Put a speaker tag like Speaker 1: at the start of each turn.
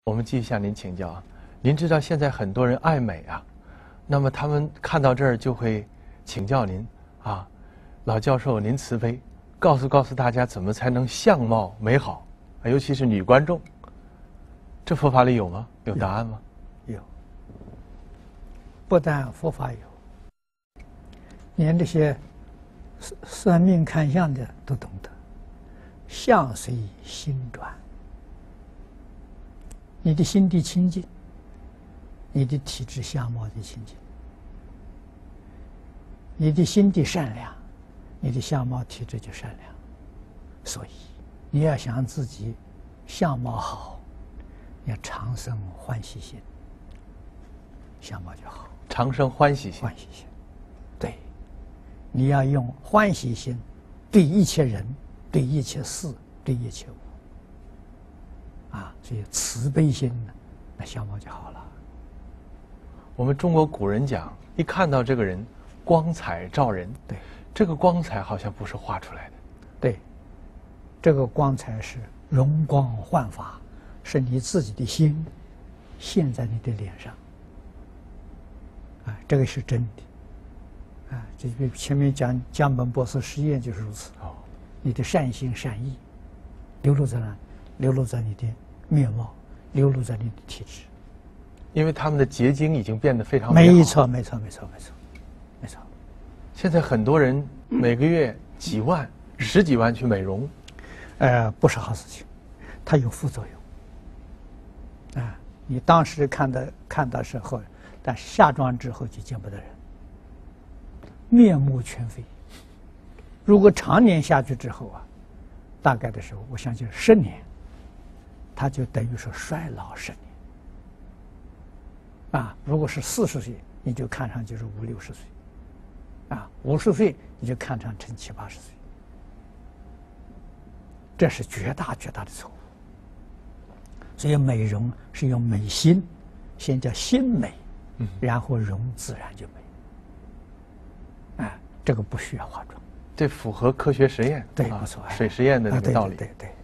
Speaker 1: 我们继续向您请教啊，您知道现在很多人爱美啊，那么他们看到这儿就会请教您啊，老教授您慈悲，告诉大家怎么才能相貌美好，尤其是女观众，这佛法里有吗？有答案吗？
Speaker 2: 有，不但佛法有，连这些算命看相的都懂得，相随心转。你的心地清净，你的体质相貌就清净；你的心地善良，你的相貌体质就善良。所以，你要想自己相貌好，要常生欢喜心，相貌就好。
Speaker 1: 常生欢喜心。
Speaker 2: 欢喜心，对，你要用欢喜心对一切人、对一切事、对一切物。所以慈悲心呢，那相貌就好了。
Speaker 1: 我们中国古人讲，一看到这个人，光彩照人。
Speaker 2: 对，
Speaker 1: 这个光彩好像不是画出来的。
Speaker 2: 对，这个光彩是容光焕发，是你自己的心现在你的脸上。这个是真的。这前面讲江本博士实验就是如此。你的善心善意流露在哪？流露在你的面貌，流露在你的体质，
Speaker 1: 因为他们的结晶已经变得非常美好。
Speaker 2: 没错。
Speaker 1: 现在很多人每个月几万、十几万去美容，
Speaker 2: 不是好事情，它有副作用。你当时看到时候，但下妆之后就见不得人，面目全非。如果常年下去之后大概的时候，我相信10年。他就等于说衰老10年。如果是40岁，你就看上就是50、60岁；50岁你就看上成70、80岁。这是绝大的错误。所以美容是用美心，先叫心美，然后容自然就美。这个不需要化妆。
Speaker 1: 这符合科学实验。
Speaker 2: 对，不错。
Speaker 1: 水实验的那个道理。
Speaker 2: 对。